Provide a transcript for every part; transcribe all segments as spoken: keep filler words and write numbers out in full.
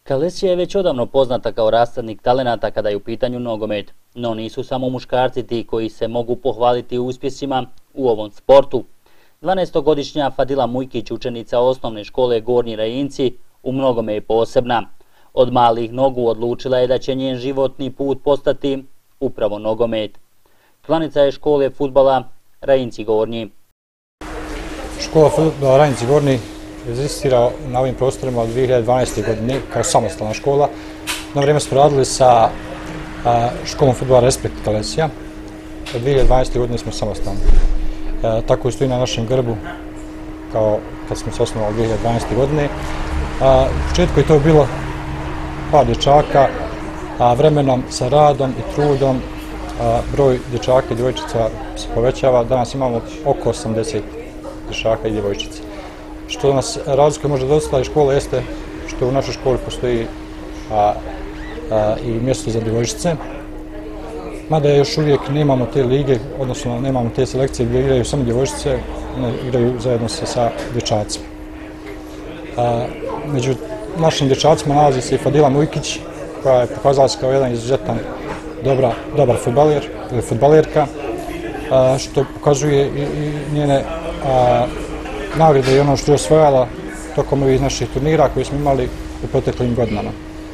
Kalesija je već odavno poznata kao rasadnik talenata kada je u pitanju nogomet, no nisu samo muškarci ti koji se mogu pohvaliti uspjesima u ovom sportu. dvanaestogodišnja Fadila Mujkić, učenica osnovne škole Gornji Rajinci, u mnogome je posebna. Od malih nogu odlučila je da će njen životni put postati upravo nogomet. Članica je škole fudbala Rajinci Gornji. Škola fudbala Rajinci Gornji egzistira na ovim prostorima od dvije hiljade dvanaeste. godine kao samostalna škola. Na vrijeme smo radili sa a, školom fudbala Respekt Kalesija. Od dvije hiljade dvanaeste. godine smo samostalni. E, tako i stoji na našem grbu kao kad smo se osnovali dvije hiljade dvanaeste. godine. A, u početku je to bilo par dječaka, a vremenom sa radom i trudom a, broj dječaka i djevojčica se povećava. Danas imamo oko osamdeset dječaka i djevojčica. Što nas razlikuje možda od ostalih škola jeste što u našoj školi postoji a, a, i mjesto za djevojčice. Mada još uvijek nemamo te lige, odnosno nemamo te selekcije gdje igraju samo djevojčice, one igraju zajedno sa, sa dječacima. A, među našim dječacima nalazi se i Fadila Mujkić, koja je pokazala se kao jedan izuzetan dobra, dobar fudbaler ili fudbalerka, a, što pokazuje i, i njene a, nagrade i ono što je osvojala tokom ovih naših turnira koje smo imali u proteklim godinama.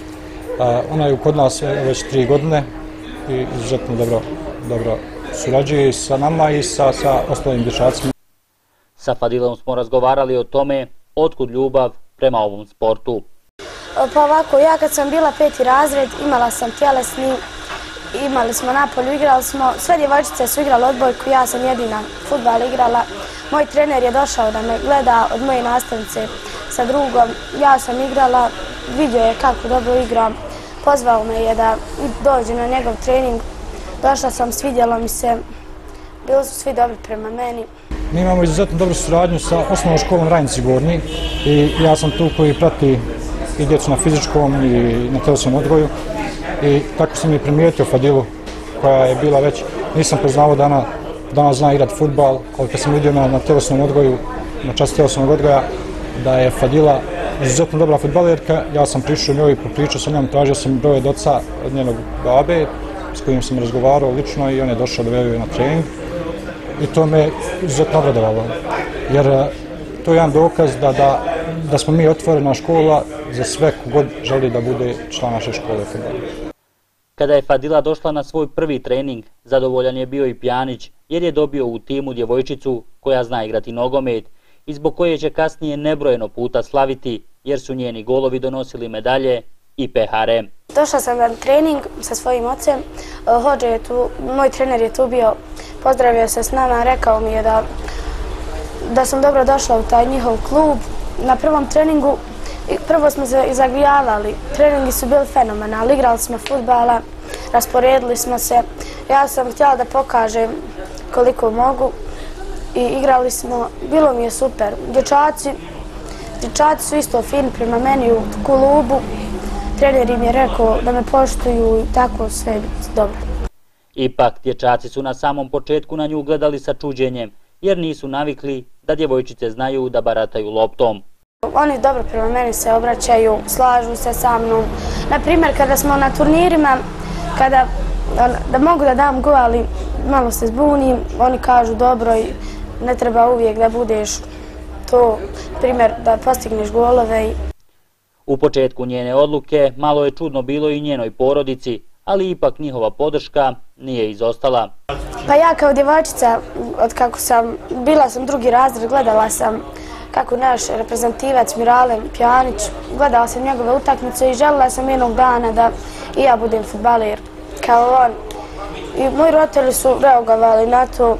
Ona je kod nas već tri godine i izuzetno dobro, dobro surađuje sa nama i sa, sa ostalim dječacima. Sa Fadilom smo razgovarali o tome otkud ljubav prema ovom sportu. Pa ovako, ja kad sam bila peti razred imala sam tjelesni, imali smo na polju, igrali smo, sve djevojčice su igrale odbojku, ja sam jedina fudbal igrala. Moj trener je došao da me gleda od moje nastavnice sa drugom. Ja sam igrala, vidio je kako dobro igram, pozvao me je da dođe na njegov trening. Došla sam, svidjelo mi se, bili su svi dobri prema meni. Mi imamo izuzetno dobru suradnju sa osnovnom školom Rajinci Gornji i ja sam tu koji prati i djecu na fizičkom i na tjelesnom odgoju. I tako sam i primijetio Fadilu koja je bila već, nisam poznao da ona danas zna igrati fudbal, ali kad sam vidio na, na tjelesnom odgoju, na čast tjelesnog odgoja, da je Fadila izuzetno dobra fudbalerka, ja sam prišao njoj i popričao sa njom, tražio sam broj od oca od njenog babe, s kojim sam razgovarao lično i on je došao da veruju na trening. I to me izuzetno obradovalo, jer to je jedan dokaz da, da, da smo mi otvorena škola za sve kogod želi da bude član naše škole fudbala. Kada je Fadila došla na svoj prvi trening, zadovoljan je bio i Pjanić, jer je dobio u timu djevojčicu koja zna igrati nogomet i zbog koje će kasnije nebrojeno puta slaviti, jer su njeni golovi donosili medalje i pehare. Došla sam na trening sa svojim ocem, Hođe je tu, moj trener je tu bio, pozdravio se s nama, rekao mi je da, da sam dobro došla u taj njihov klub. Na prvom treningu prvo smo se zagrijavali, treningi su bili fenomenalni, igrali smo fudbala, rasporedili smo se. Ja sam htjela da pokažem koliko mogu i igrali smo, bilo mi je super. Dječaci, dječaci su isto fini prema meni u klubu, trener im je rekao da me poštuju i tako sve je dobro. Ipak, dječaci su na samom početku na nju gledali sa čuđenjem, jer nisu navikli da djevojčice znaju da barataju loptom. Oni dobro prema meni se obraćaju, slažu se sa mnom. Naprimjer, kada smo na turnirima, kada da mogu da dam gol, ali malo se zbunim, oni kažu dobro i ne treba uvijek da budeš to, primjer, da postigneš golove. U početku njene odluke malo je čudno bilo i njenoj porodici, ali ipak njihova podrška nije izostala. Pa ja kao djevojčica, od kako sam, bila sam drugi razred, gledala sam kako naš reprezentativac Mirale Pjanić, gledala sam njegove utakmice i željela sam jednog dana da i ja budem fudbaler kao on. I moji roditelji su reagovali na to,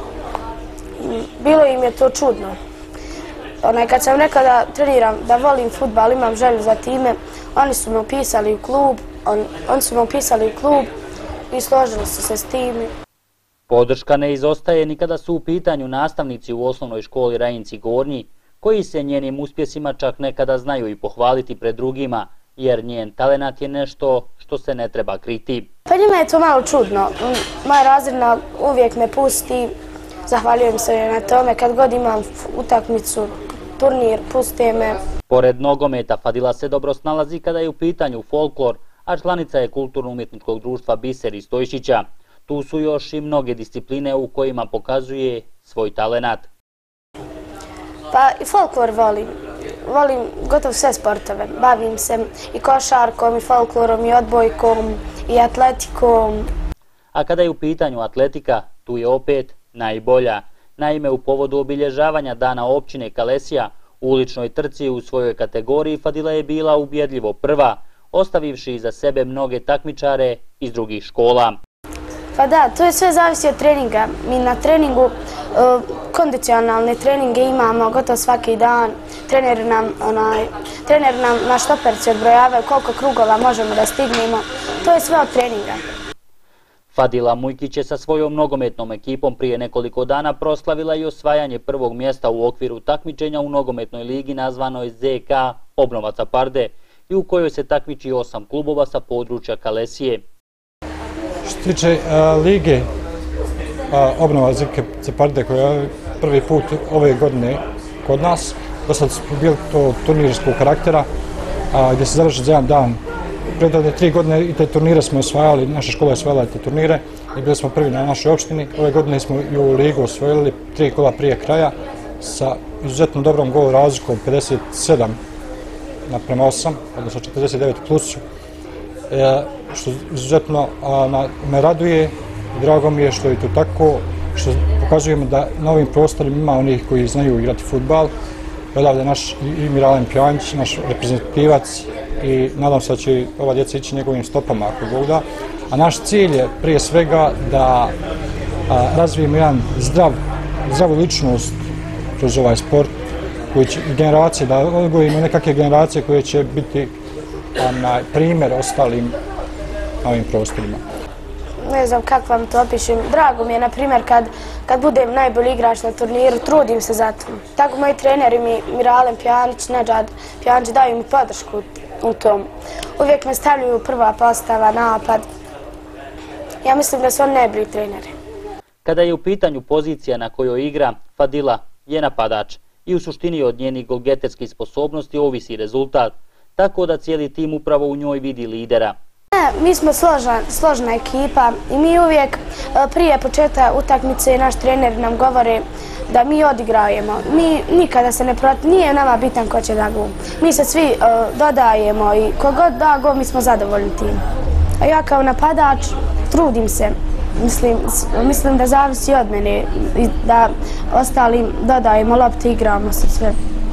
bilo im je to čudno. Onaj, kad sam rekla da treniram, da volim fudbal, imam želju za time, oni su me upisali u klub, on, oni su me upisali u klub i složili su se s tim. Podrška ne izostaje ni kada su u pitanju nastavnici u osnovnoj školi Rajinci Gornji, koji se njenim uspjesima čak nekada znaju i pohvaliti pred drugima, jer njen talenat je nešto što se ne treba kriti. Pa njima je to malo čudno. Moja razredna uvijek me pusti, zahvaljujem se na tome, kad god imam utakmicu, turnir, puste me. Pored nogometa, Fadila se dobro snalazi kada je u pitanju folklor, a članica je kulturno-umjetničkog društva Biser iz Stojšića. Tu su još i mnoge discipline u kojima pokazuje svoj talenat. Pa i folklor volim. Volim gotovo sve sportove. Bavim se i košarkom, i folklorom, i odbojkom, i atletikom. A kada je u pitanju atletika, tu je opet najbolja. Naime, u povodu obilježavanja dana općine Kalesija, u uličnoj trci u svojoj kategoriji Fadila je bila ubjedljivo prva, ostavivši iza sebe mnoge takmičare iz drugih škola. Pa da, to je sve zavisi od treninga. Mi na treningu uh, kondicionalne treninge imamo gotovo svaki dan. Trener nam, onaj, trener nam na štoperci odbrojavaju koliko krugova možemo da stignemo. To je sve od treninga. Fadila Mujkić je sa svojom nogometnom ekipom prije nekoliko dana proslavila i osvajanje prvog mjesta u okviru takmičenja u nogometnoj ligi nazvanoj Z K Obnova Caparde i u kojoj se takmiči osam klubova sa područja Kalesije. Što se tiče a, lige a, Obnova Z K Caparde koja je prvi put ove godine kod nas, do sad smo bili to turnirskog karaktera a, gdje se završi za jedan dan. Predavne tri godine i te turnire smo osvajali, naša škola je osvajala te turnire i bili smo prvi na našoj opštini. Ove godine smo i u ligu osvojili tri kola prije kraja sa izuzetno dobrom gol razlikom pedeset sedam naprema osam, odnosno četrdeset devet plusu. E, što izuzetno a, na, me raduje i drago mi je što je to tako, što pokazujemo da na ovim prostorima ima onih koji znaju igrati fudbal. Odavde naš i Miralem Pjanić, naš reprezentativac, i nadam se da će ova djeca ići njegovim stopama ako Bog da. A naš cilj je prije svega da a, razvijemo jedan zdrav, zdravu ličnost kroz ovaj sport, koji će generacije, da odgojimo nekakve generacije koje će biti na primjer ostalim na ovim prostorima. Ne znam kako vam to opišem. Drago mi je, na primjer, kad, kad budem najbolji igrač na turniru, trudim se za to. Tako moji treneri mi, Miralem Pjanić, Nedžad Pjanić, daju mi podršku u tom. Uvijek me stavljaju prva postava, napad. Ja mislim da su oni najbolji treneri. Kada je u pitanju pozicija na kojoj igra, Fadila je napadač i u suštini od njenih golgeterskih sposobnosti ovisi rezultat, tako da cijeli tim upravo u njoj vidi lidera. Mi smo složna, složna ekipa i mi uvijek prije početka utakmice naš trener nam govore da mi odigrajemo. Mi nikada se ne protiv, nije nama bitan ko će da gol. Mi se svi uh, dodajemo i kogod da gol mi smo zadovoljni tim. A ja kao napadač trudim se, mislim, mislim da zavisi od mene i da ostalim dodajemo lopte, igramo se sve.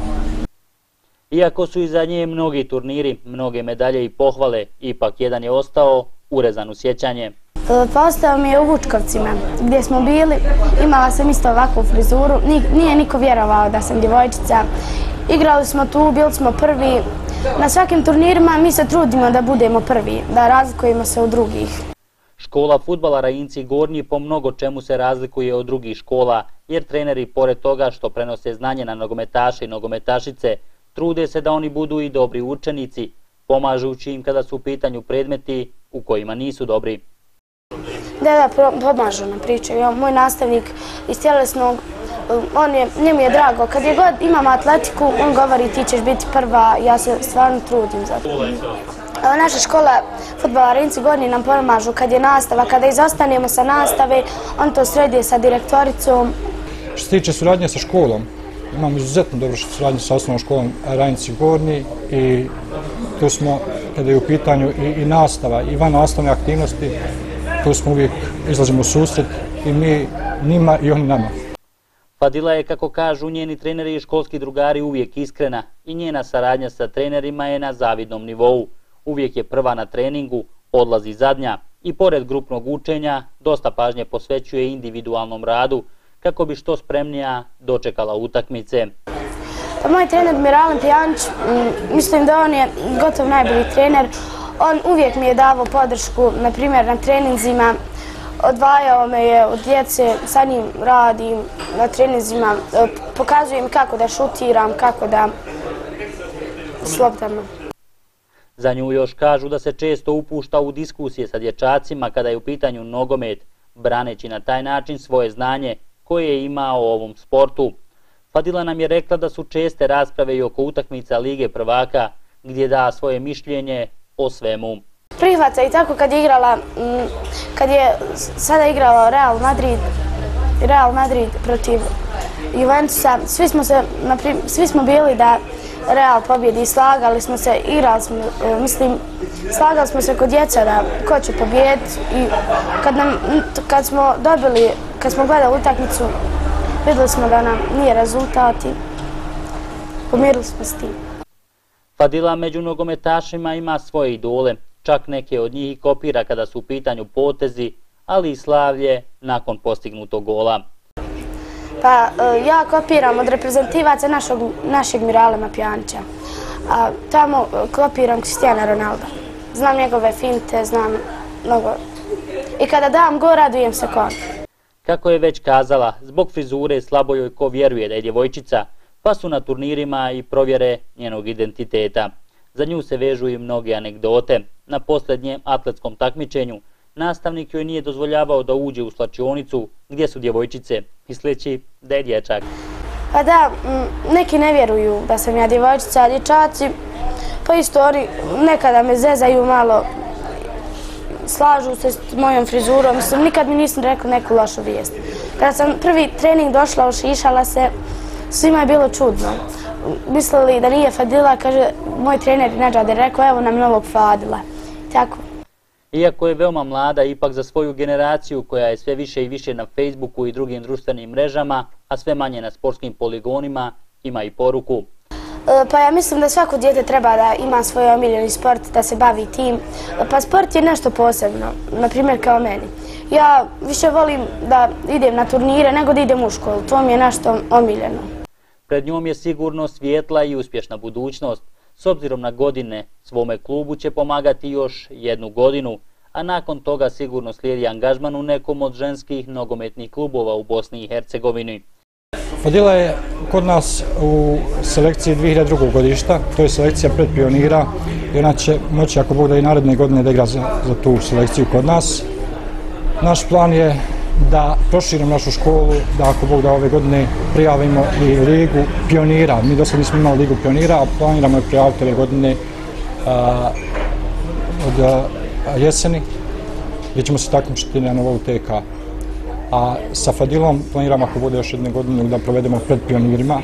Iako su iza nje mnogi turniri, mnoge medalje i pohvale, ipak jedan je ostao urezan u sjećanje. Pa ostao mi je u Vučkovcima, gdje smo bili. Imala sam isto ovakvu frizuru, nije niko vjerovao da sam djevojčica. Igrali smo tu, bili smo prvi. Na svakim turnirima mi se trudimo da budemo prvi, da razlikujemo se od drugih. Škola fudbala Rajinci Gornji po mnogo čemu se razlikuje od drugih škola, jer treneri, pored toga što prenose znanje na nogometaše i nogometašice, trude se da oni budu i dobri učenici, pomažući im kada su u pitanju predmeti u kojima nisu dobri. Da, da, pomažu nam pričaju. Moj nastavnik iz tjelesnog, on je, njemu je drago. Kad je god imamo atletiku, on govori ti ćeš biti prva, ja se stvarno trudim za to. Naša škola fudbala Rajinci Gornji nam pomažu kad je nastava, kada izostanemo sa nastave, on to sredi sa direktoricom. Što se tiče suradnje sa školom, imamo izuzetno dobro suradnju sa osnovnom školom Rajinci Gornji i tu smo, kada je u pitanju i, i nastava i van nastavne aktivnosti, tu smo uvijek izlazimo u susret i mi njima i oni nama. Fadila je, kako kažu njeni treneri i školski drugari, uvijek iskrena i njena saradnja sa trenerima je na zavidnom nivou. Uvijek je prva na treningu, odlazi zadnja i pored grupnog učenja dosta pažnje posvećuje individualnom radu kako bi što spremnija dočekala utakmice. Pa moj trener Miralem Pjanić, mislim da on je gotov najbolji trener. On uvijek mi je davao podršku, na primjer na treninzima, odvajao me je od djece, sa njim radim na treninzima, pokazuje mi kako da šutiram, kako da s loptama. Za nju još kažu da se često upušta u diskusije sa dječacima kada je u pitanju nogomet, braneći na taj način svoje znanje koje ima o ovom sportu. Fadila nam je rekla da su česte rasprave i oko utakmica Lige prvaka gdje da svoje mišljenje o svemu. Prihvaća i tako kad je igrala, kad je sada igrala Real Madrid, Real Madrid protiv Juventusa, svi smo se, svi smo bili da Real pobjedi, slagali smo se, igrali smo, mislim, slagali smo se kod djeca da ko će pobjediti i kad nam, kad smo dobili, kad smo gledali utakmicu, vidjeli smo da nam nije rezultat i pomirili smo s tim. Fadila među nogometašima ima svoje idole, čak neke od njih i kopira kada su u pitanju potezi, ali i slavlje nakon postignutog gola. Pa ja kopiram od reprezentativaca našeg Miralema Pjanića, a tamo kopiram Cristiana Ronalda. Znam njegove finte, znam mnogo. I kada dam go, radujem se kon. Kako je već kazala, zbog frizure slabo joj ko vjeruje da je djevojčica, pa su na turnirima i provjere njenog identiteta. Za nju se vežu i mnoge anegdote. Na posljednjem atletskom takmičenju nastavnik joj nije dozvoljavao da uđe u slačionicu gdje su djevojčice, misleći da je dječak. Pa da, neki ne vjeruju da sam ja djevojčica, a dječaci, pa isto oni nekada me zezaju malo, slažu se s mojom frizurom, mislim, nikad mi nisam rekla neku lošu vijest. Kada sam prvi trening došla, ošišala se, svima je bilo čudno. Mislili da nije Fadila, kaže, moj trener Nedžad je rekao, evo nam novog Fadila. Tako. Iako je veoma mlada, ipak za svoju generaciju koja je sve više i više na Facebooku i drugim društvenim mrežama, a sve manje na sportskim poligonima, ima i poruku. Pa ja mislim da svako dijete treba da ima svoj omiljeni sport, da se bavi tim. Pa sport je nešto posebno, na primjer kao meni. Ja više volim da idem na turnire nego da idem u školu, to mi je nešto omiljeno. Pred njom je sigurno svijetla i uspješna budućnost. S obzirom na godine, svome klubu će pomagati još jednu godinu, a nakon toga sigurno slijedi angažman u nekom od ženskih nogometnih klubova u Bosni i Hercegovini. Fadila je kod nas u selekciji dvije hiljade drugog godišta, to je selekcija pred pionira i ona će moći, ako Bog da, i naredne godine da igra za, za tu selekciju kod nas. Naš plan je da proširimo našu školu, da ako Bog da ove godine prijavimo i ligu pionira. Mi do sada nismo imali ligu pionira, a planiramo je prijaviti ove godine a, od a, jeseni, gdje ćemo se takmičiti na nivou T K. A sa Fadilom planiramo, ako bude još jedne godine, da provedemo pred pionirima,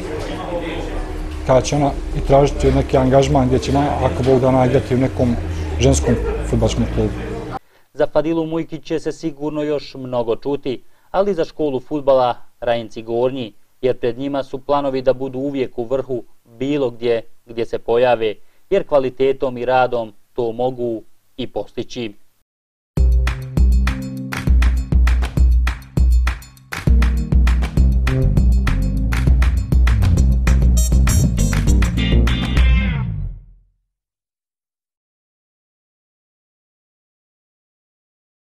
kada će ona i tražiti neki angažman gdje će, ako Bog da, ona igrati u nekom ženskom fudbalskom klubu. Za Fadilu Mujkić će se sigurno još mnogo čuti, ali za školu fudbala Rajinci Gornji, jer pred njima su planovi da budu uvijek u vrhu bilo gdje gdje se pojave, jer kvalitetom i radom to mogu i postići.